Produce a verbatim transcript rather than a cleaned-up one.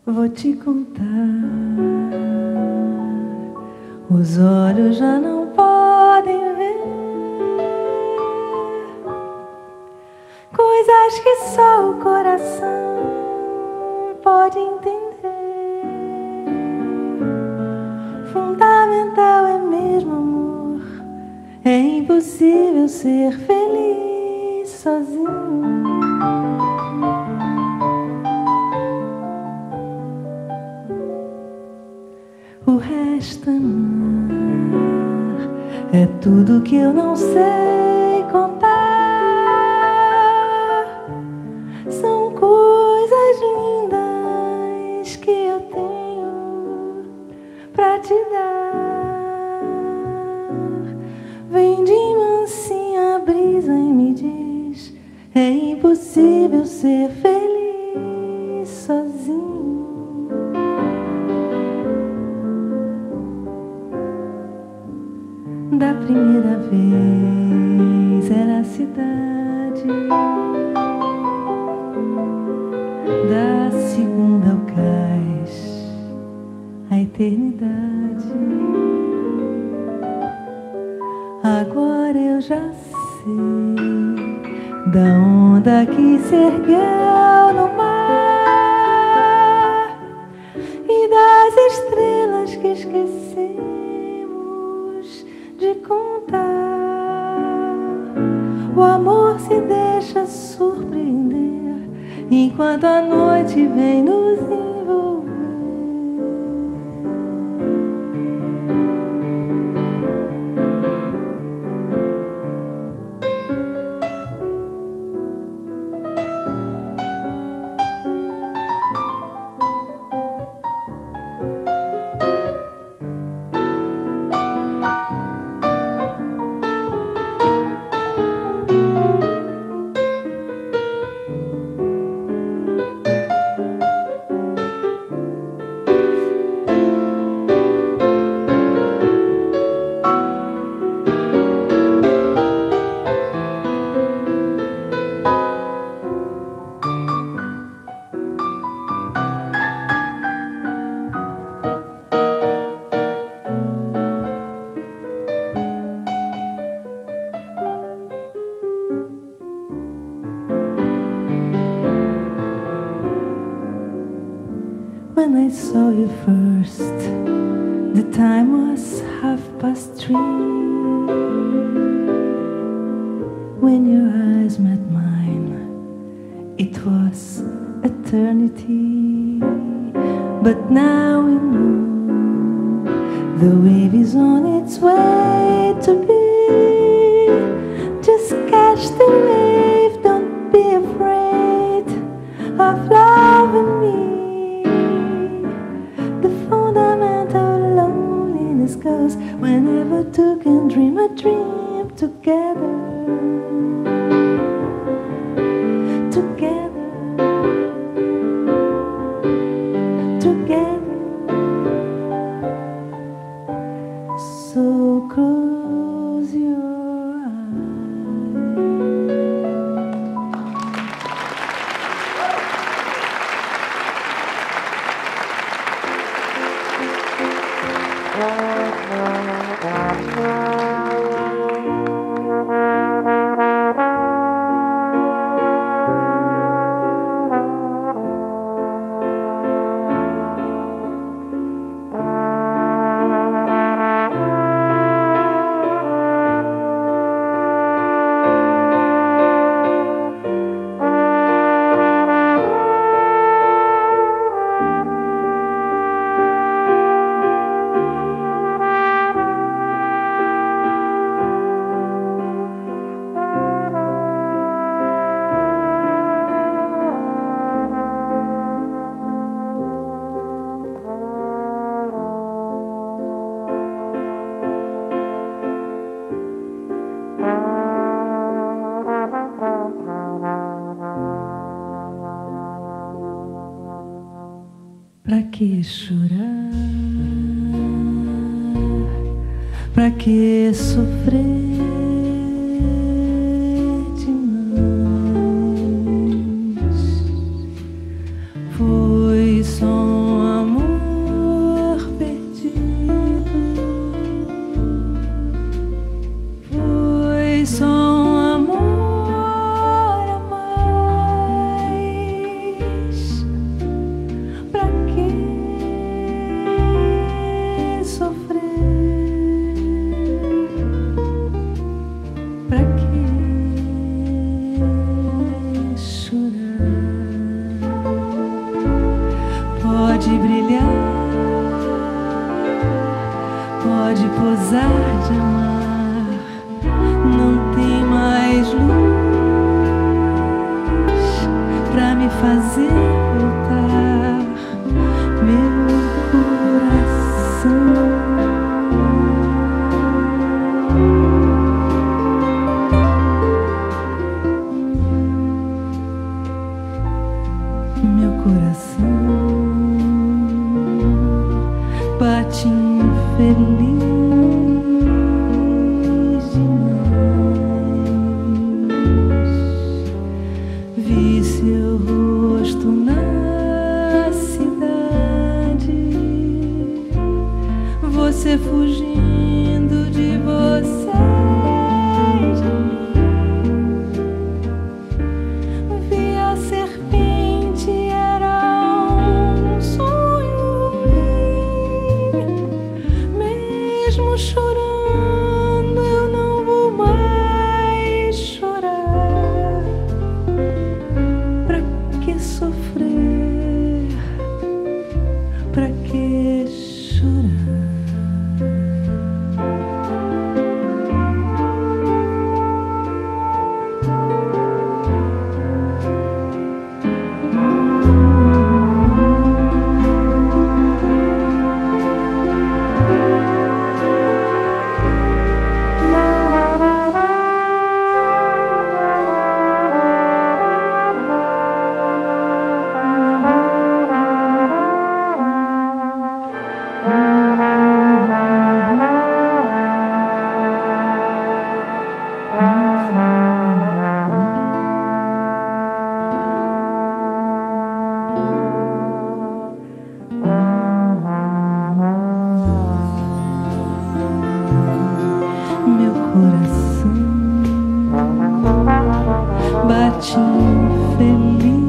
vou te contar. Os olhos já não podem ver coisas que só o coração pode entender. Fundamental é mesmo amor. É impossível ser feliz sozinho. O resto é mar, é tudo que eu não sei contar. São coisas lindas que eu tenho pra te dar. Vem de mansinha a brisa e me diz: é impossível ser feliz sozinho. Da primeira vez era a cidade, da segunda o cais, a eternidade. Agora eu já sei da onda que se ergueu no mar e das estrelas que esquecemos de contar. O amor se deixa surpreender enquanto a noite vem nos envolver. When I saw you first, the time was half past three. When your eyes met mine, it was eternity. But now we know the wave is on its way to be. Just catch the wave, don't be afraid of loving me. Goes whenever two can dream a dream together, together, together. So close your Pra que chorar? Pra que sofrer demais? Foi só te feliz.